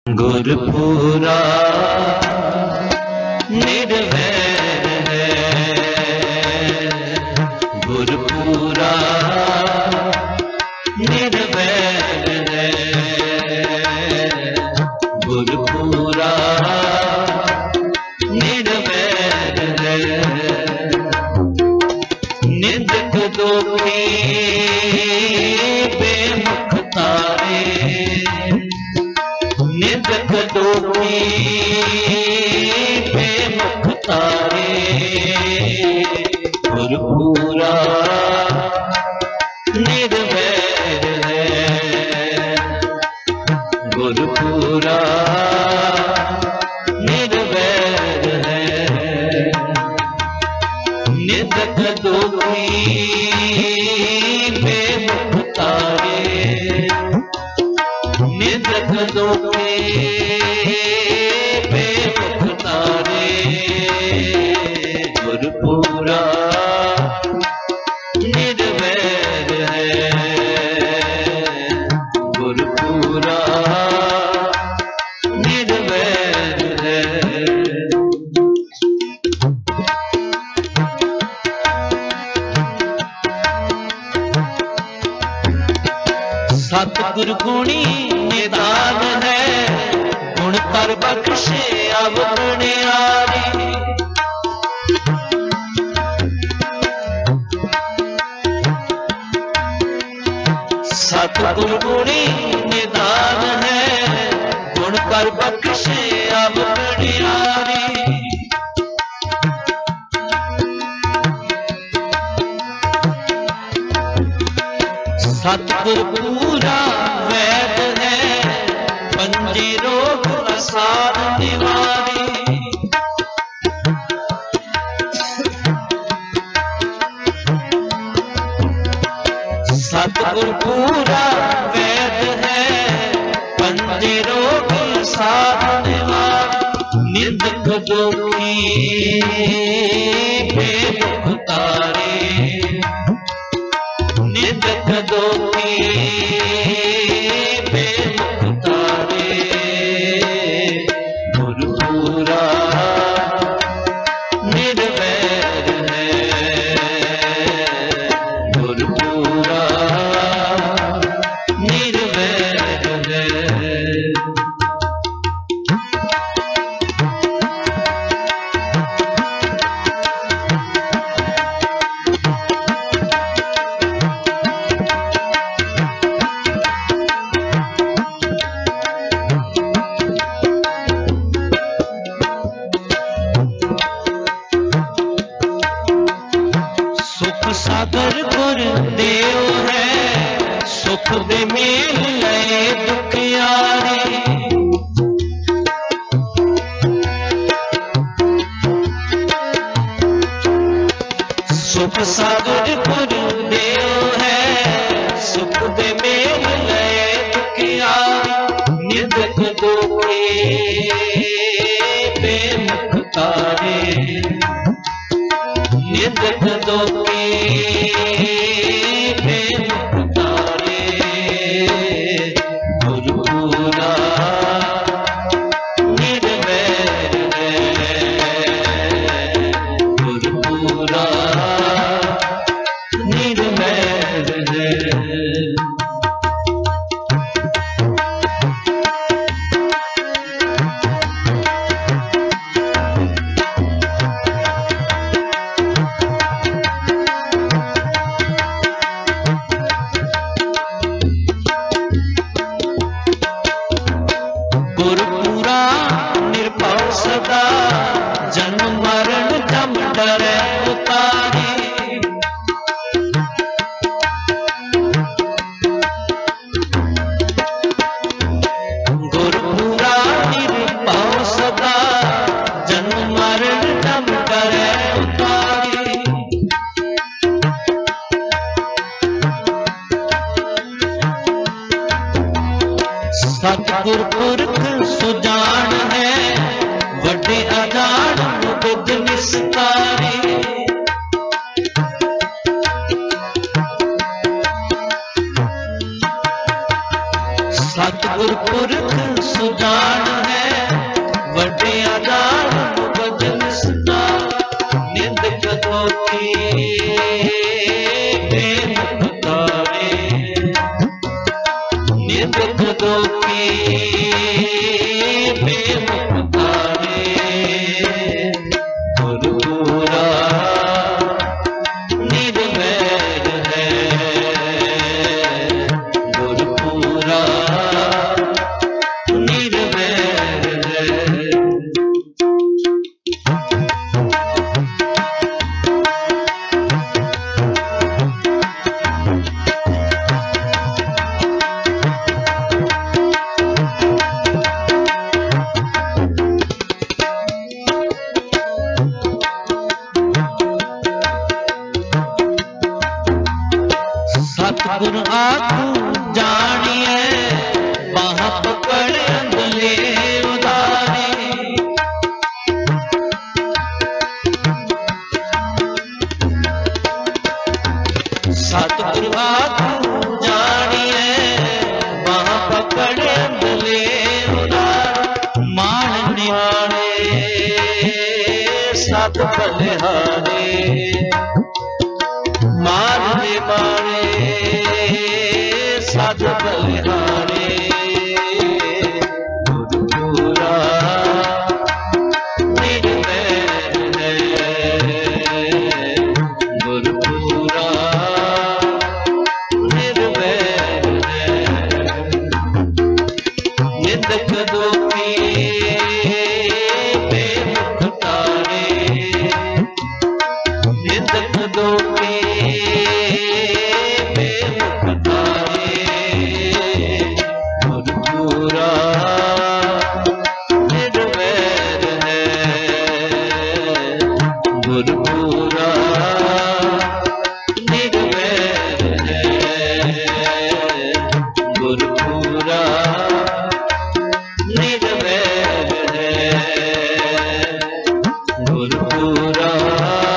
गुरपुरा निर्वैर है, गुरपुरा निर्वैर है, गुरपुरा निर्वैर है। निंदक दोखी बेमुख तारे, निंदक दोखी बेमुख तारे, गुरपुरा निर्वैर है, गुरपुरा निर्वैर है। निंदक दोखी बेमुख तारे, निंदक दोखी बेमुख तारे, गुरपुरा निर्वैर है, गुरपुरा निर्वैर है। सतगुर गुणी निदान है, गुण कर बख्शे अवगुणियारी। सतगुर गुणी निदान है, गुण कर बख्शे अवगुणियारी। सतगुर पूरा वैद है, पंजे रोग असार निवारी। सतगुर पूरा वैद है, पंजे रोग असार निवारी। निंदक दोखी बेमुख तारे, निंदक दोखी बेमुख तारे, गुरपुरा निर्वैर है, गुरपुरा निर्वैर है। सागर गुर देव है, सुख दे मेल लए दुखियारी। सुख सागर गुर देव है, सुख दे मेल लए दुखियारी। निंदक दोखी बेमुख तारे, निंदक दोखी बेमुख तारे, गुरपुरा निर्वैर है, गुरपुरा निर्वैर है। गुरपुरा निर्भव सदा, जन्म मरण जम डरै उतारी। गुरपुरा निर्भव सदा, जन्म मरण जम डरै उतारी। सतगुर पुरख सुजान है, वड्डे अजान बुध निस्तारी। सतगुर पुरख सुजान है, वड्डिया जान भजन सदा, निंद कदों की बेमुख तारे, निंद कदों की बेमुख तारे, गुरुपुरा निर्वैर है, गुरुपुरा निर्वैर है। सतगुर आखू जानिए, बाह पकड़ अंगले उदारे, सतगुर आखू जानिए, बाह पकड़ अंगले उदारे, मान निहारे सत बलिहारे, मारने मारे सत बलिहारे, गुरुपुरा निर्वैर है, गुरुपुरा निर्वैर है। निंद कदों की बेमुख तारे, निंद कदों की बेमुख तारे, गुरुपुरा निर्वैर है, गुरुपुरा निर्वैर है, गुरुपुरा निर्वैर है, गुरुपुरा